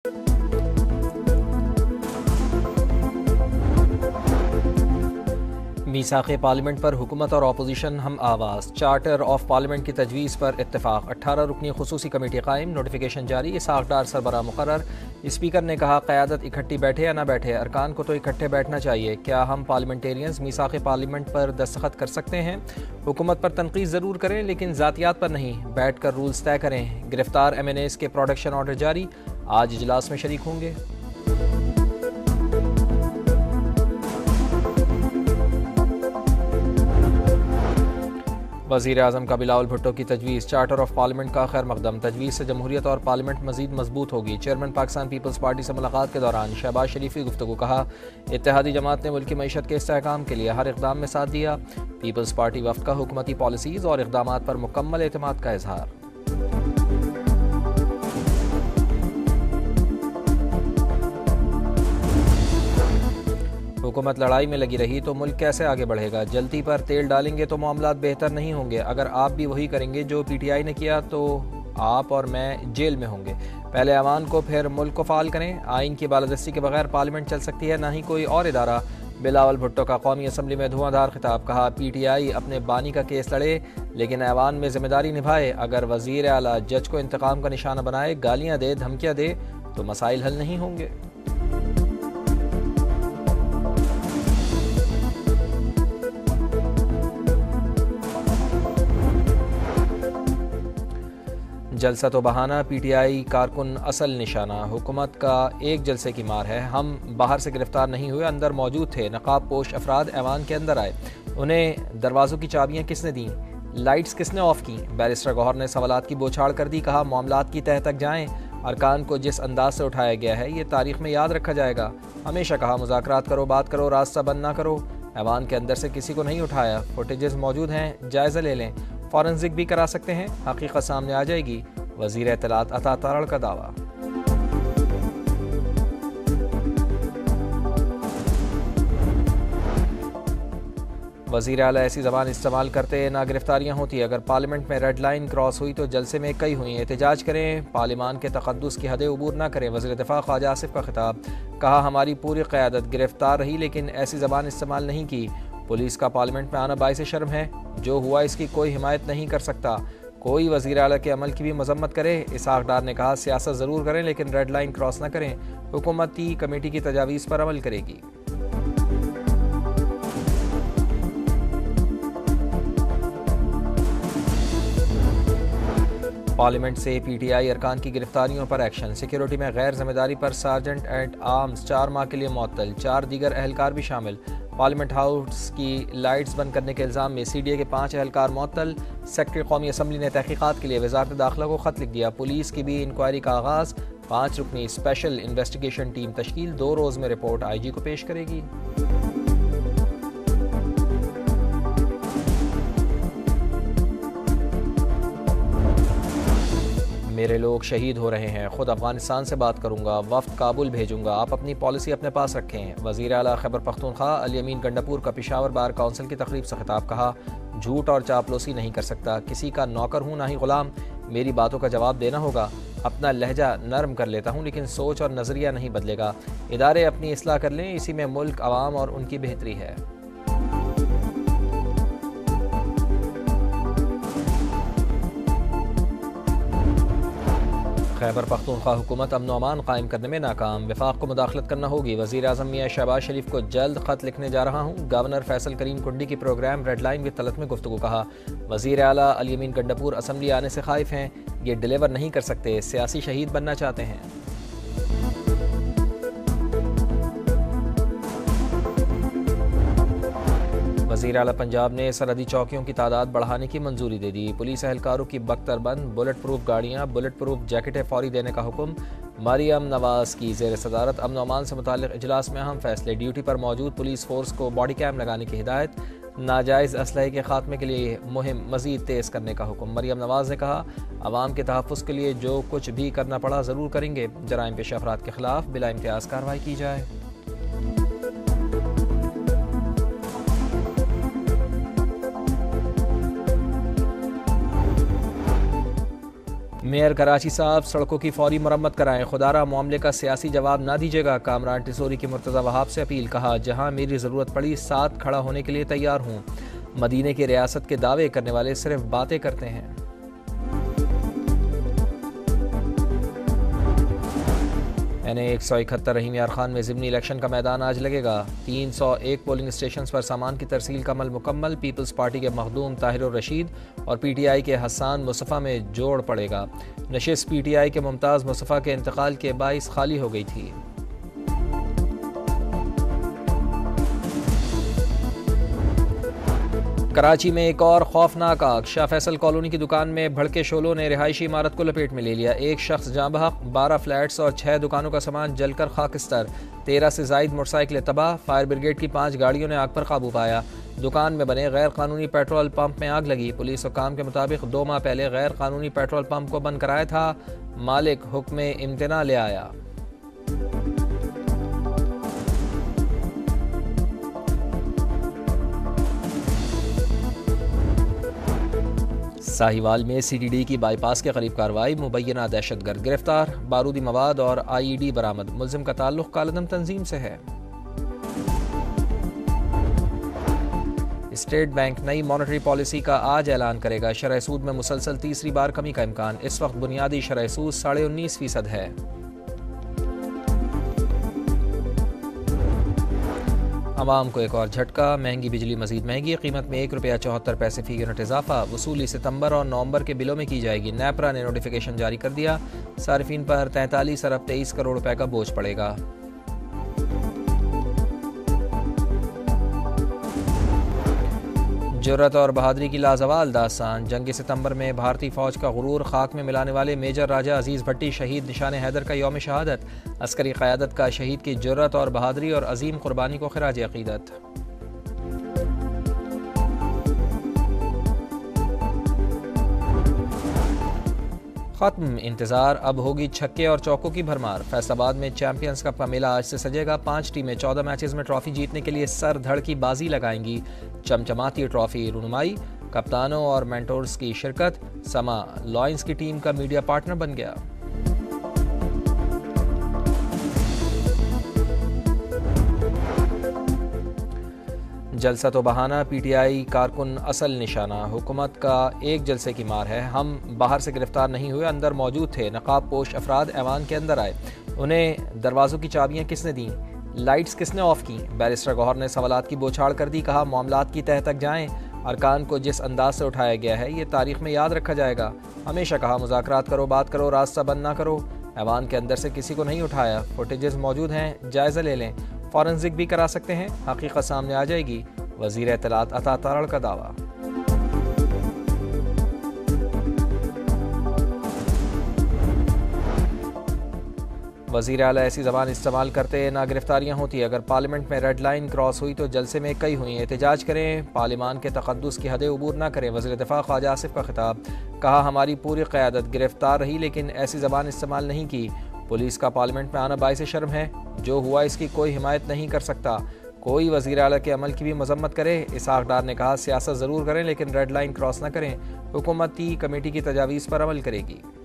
मीसाक़े parliament पर हुकूमत और अपोजिशन हम आवाज़। चार्टर ऑफ पार्लियामेंट की तजवीज़ पर इत्तेफाक। 18 रुकनी खुसूसी कमेटी कायम। नोटिफिकेशन जारी। इसहाक़डार सरबराह मुक़र्रर। स्पीकर ने कहा क़यादत इकट्ठी बैठे या ना बैठे, अरकान को तो इकट्ठे बैठना चाहिए। क्या हम पार्लियामेंटेरियंस मीसाक़े पार्लियामेंट पर दस्तखत कर सकते हैं? हुकूमत पर तनकीद ज़रूर करें लेकिन ज़ातियात पर नहीं, बैठ कर रूल्स तय करें। गिरफ्तार MNAs के प्रोडक्शन ऑर्डर जारी, आज इजलास में शरीक होंगे। वज़ीर आज़म का बिलावल भुट्टो की तजवीज़। चार्टर ऑफ पार्लियामेंट का खैर मकदम। तजवीज़ से जमहूरियत और पार्लियामेंट मज़ीद मजबूत होगी। चेयरमैन पाकिस्तान पीपल्स पार्टी से मुलाकात के दौरान शहबाज शरीफ की गुफ्तगू। कहा, इत्तेहादी जमात ने मुल्क की मईशत के इस्तेहकाम के लिए हर इक़दाम में साथ दिया। पीपल्स पार्टी वफ़द का हुकूमती पॉलिसीज़ और इक़दामात पर मुकम्मल एतमाद का इजहार। हुकूमत लड़ाई में लगी रही तो मुल्क कैसे आगे बढ़ेगा? जलती पर तेल डालेंगे तो मामलात बेहतर नहीं होंगे। अगर आप भी वही करेंगे जो PTI ने किया तो आप और मैं जेल में होंगे। पहले अवान को फिर मुल्क को फ़ाल करें। आइन की बालादस्ती के बगैर पार्लियामेंट चल सकती है, ना ही कोई और इदारा। बिलावल भुट्टो का कौमी असम्बली में धुआंधार खिताब। कहा, PTI अपने बानी का केस लड़े लेकिन ऐवान में जिम्मेदारी निभाए। अगर वज़ीर आला जज को इंतकाम का निशाना बनाए, गालियाँ दे, धमकियाँ दे तो मसाइल हल नहीं होंगे। जलसा तो बहाना, PTI कारकुन असल निशाना। हुकूमत का एक जलसे की मार है। हम बाहर से गिरफ्तार नहीं हुए, अंदर मौजूद थे। नकाब पोश अफराद ऐवान के अंदर आए। उन्हें दरवाज़ों की चाबियाँ किसने दी? लाइट्स किसने ऑफ की? बैरिस्टर गौहर ने सवालात की बौछार कर दी। कहा, मामलात की तह तक जाएं। अरकान को जिस अंदाज से उठाया गया है ये तारीख में याद रखा जाएगा। हमेशा कहा, मुज़ाकरात करो, बात करो, रास्ता बंद ना करो। ऐवान के अंदर से किसी को नहीं उठाया। फुटेजेस मौजूद हैं, जायज़ा ले लें। फॉरेंसिक भी करा सकते हैं, हकीकत सामने आ जाएगी। वज़ीर इत्तलात अता तारड़ का दावा। वज़ीर आला ऐसी ज़बान इस्तेमाल करते ना गिरफ्तारियाँ होती। अगर पार्लियामेंट में रेड लाइन क्रॉस हुई तो जलसे में कई हुई। एहतजाज करें, पार्लियामान के तक़द्दुस की हदें उबूर ना करें। वज़ीर दिफ़ा ख्वाजा आसिफ का खिताब। कहा, हमारी पूरी क़यादत गिरफ्तार रही लेकिन ऐसी ज़बान इस्तेमाल नहीं की। पुलिस का पार्लियामेंट में आना बाइस शर्म है। जो हुआ इसकी कोई हिमायत नहीं कर सकता। कोई वज़ीर आला के अमल की भी मजम्मत करे। इसहाक़डार ने कहा, सियासत ज़रूर करें लेकिन रेड लाइन क्रॉस न करें। हुकूमती कमेटी की तजावीज़ पर अमल करेगी। पार्लियामेंट से PTI अरकान की गिरफ्तारियों पर एक्शन। सिक्योरिटी में गैर जिम्मेदारी पर सार्जेंट एट आर्म्स 4 माह के लिए मुअत्तल। 4 दीगर एहलकार भी शामिल। पार्लियामेंट हाउस की लाइट्स बंद करने के इल्ज़ाम में CDA के 5 एहलकार मुअत्तल। सेक्रेटरी कौमी असम्बली ने तहकीकात के लिए वज़ारत दाखिला को ख़त लिख दिया। पुलिस की भी इंक्वायरी का आगाज़। 5 रुकनी स्पेशल इन्वेस्टिगेशन टीम तश्कील। 2 रोज़ में रिपोर्ट IG को पेश करेगी। मेरे लोग शहीद हो रहे हैं, खुद अफगानिस्तान से बात करूंगा, वफ्द काबुल भेजूंगा, आप अपनी पॉलिसी अपने पास रखें। वज़ीर आला खैबर पख्तूनख्वा अल यमीन गंडापुर का पेशावर बार काउंसिल की तकरीब से खिताब। कहा, झूठ और चापलूसी नहीं कर सकता, किसी का नौकर हूँ ना ही गुलाम। मेरी बातों का जवाब देना होगा। अपना लहजा नरम कर लेता हूँ लेकिन सोच और नज़रिया नहीं बदलेगा। इदारे अपनी इस्लाह कर लें, इसी में मुल्क, अवाम और उनकी बेहतरी है। खैबर पख्तूनख्वा हुकूमत अमन अमान कायम करने में नाकाम। वफाक को मुदाखलत करना होगी। वज़ीर आज़म मियां शहबाज शरीफ को जल्द ख़त लिखने जा रहा हूँ। गवर्नर फैसल करीम कुंडी की program red line with Talat में गुफ्तगू। कहा, वज़ीर आला अल यमीन गंडापुर असम्बली आने से खाइफ हैं, ये डिलीवर नहीं कर सकते, सियासी शहीद बनना चाहते हैं। वज़ीर आला पंजाब ने सरहदी चौकियों की तादाद बढ़ाने की मंजूरी दे दी। पुलिस एहलकारों की बख्तरबंद, बुलेट प्रूफ गाड़ियाँ, बुलेट प्रूफ जैकेटें फौरी देने का हुक्म। मरियम नवाज की ज़ेर सदारत अमन अमान से मुताल्लिक़ इजलास में अहम फैसले। ड्यूटी पर मौजूद पुलिस फोर्स को बॉडी कैम लगाने की हिदायत। नाजायज़ असलहे के खात्मे के लिए मुहिम मज़ीद तेज़ करने का हुक्म। मरियम नवाज ने कहा, आवाम के तहफ़्फ़ुज़ के लिए जो कुछ भी करना पड़ा ज़रूर करेंगे। जराइम पेशा अफराद के खिलाफ बिला इम्तियाज़ कार्रवाई की जाए। मेयर कराची साहब सड़कों की फौरी मरम्मत कराएं, खुदारा मामले का सियासी जवाब ना दीजिएगा। कामरान टिसोरी की मुर्तज़ा वहाब से अपील, कहा जहां मेरी ज़रूरत पड़ी साथ खड़ा होने के लिए तैयार हूँ। मदीने की रियासत के दावे करने वाले सिर्फ बातें करते हैं। NA 171 रहीम यार खान में ज़िमनी इलेक्शन का मैदान आज लगेगा। 301 पोलिंग स्टेशन पर सामान की तरसील का अमल मुकम्मल। पीपल्स पार्टी के मखदूम ताहिर रशीद और PTI के हसन मुस्तफ़ा में जोड़ पड़ेगा। नशिस्त PTI के मुमताज़ मुस्तफ़ा के इंतकाल के बाइस खाली हो गई थी। कराची में एक और खौफनाक आग। शाह फैसल कॉलोनी की दुकान में भड़के शोलों ने रिहायशी इमारत को लपेट में ले लिया। एक शख्स जाँ बहक, 12 फ्लैट्स और 6 दुकानों का सामान जलकर खाकिस्तर। 13 से जायद मोटरसाइकिलें तबाह। फायर ब्रिगेड की 5 गाड़ियों ने आग पर काबू पाया। दुकान में बने गैर कानूनी पेट्रोल पंप में आग लगी। पुलिस हुक्काम के मुताबिक 2 माह पहले गैर कानूनी पेट्रोल पंप को बंद कराया था। मालिक हुक्म इम्तना ले आया। साहिवाल में CTD की बाईपास के करीब कार्रवाई। मुबैना दहशतगर्द गिरफ्तार। बारूदी मवाद और IED बरामद। मुल्जिम का ताल्लुक कालदम तंजीम से है। स्टेट बैंक नई मॉनेटरी पॉलिसी का आज ऐलान करेगा। शरह सूद में मुसलसल तीसरी बार कमी का इम्कान। इस वक्त बुनियादी शरह सूद 19.5% है। अवाम को एक और झटका। महंगी बिजली मजीद महंगी। कीमत में ₹1.74 फी यूनिट इजाफा। वसूली सितंबर और नवंबर के बिलों में की जाएगी। नेपरा ने नोटिफिकेशन जारी कर दिया। सार्फिन पर 43 अरब 23 करोड़ रुपए का बोझ पड़ेगा। जुर्रत और बहादुरी की लाजवाल दास्तान। जंग सितंबर में भारतीय फौज का गुरूर खाक में मिलाने वाले मेजर राजा अजीज भट्टी शहीद निशान हैदर का यौम शहादत। अस्करी क़यादत का शहीद की जुर्रत और बहादुरी और अजीम कुर्बानी को खिराज अक़ीदत। खत्म इंतजार, अब होगी छक्के और चौकों की भरमार। फैसलाबाद में चैंपियंस कप का मेला आज से सजेगा। 5 टीमें 14 मैचेस में ट्रॉफी जीतने के लिए सर धड़ की बाजी लगाएंगी। चमचमाती ट्रॉफी रुनुमाई, कप्तानों और मेंटोर्स की शिरकत। समा लॉयंस की टीम का मीडिया पार्टनर बन गया। जलसा तो बहाना, PTI कारकुन असल निशाना। हुकूमत का एक जलसे की मार है। हम बाहर से गिरफ्तार नहीं हुए, अंदर मौजूद थे। नकाब पोश अफराद ऐवान के अंदर आए। उन्हें दरवाज़ों की चाबियां किसने दी? लाइट्स किसने ऑफ की? बैरिस्टर गौहर ने सवालात की बौछार कर दी। कहा मामलात की तह तक जाएं। अरकान को जिस अंदाज से उठाया गया है ये तारीख में याद रखा जाएगा। हमेशा कहा मुज़ाकरात करो, बात करो, रास्ता बंद ना करो। ऐवान के अंदर से किसी को नहीं उठाया। फुटेजेस मौजूद हैं, जायज़ा ले लें। फॉरेंसिक भी करा सकते हैं, हकीकत सामने आ जाएगी। वज़ीर इत्तलात अता तारड़ का दावा। वज़ीर आला ऐसी ज़बान इस्तेमाल करते ना गिरफ्तारियाँ होती। अगर पार्लियामेंट में रेड लाइन क्रॉस हुई तो जलसे में कई हुई। एहतजाज करें, पार्लियामान के तक़द्दुस की हदें उबूर ना करें। वज़ीर दिफ़ा ख्वाजा आसिफ का खिताब। कहा हमारी पूरी क़यादत गिरफ्तार रही लेकिन ऐसी ज़बान इस्तेमाल नहीं की। पुलिस का पार्लियामेंट में आना बाइस शर्म है। जो हुआ इसकी कोई हिमायत नहीं कर सकता। कोई वज़ीर आला के अमल की भी मजम्मत करे। इसहाक़ डार ने कहा सियासत ज़रूर करें लेकिन रेड लाइन क्रॉस न करें। हुकूमती कमेटी की तजावीज़ पर अमल करेगी।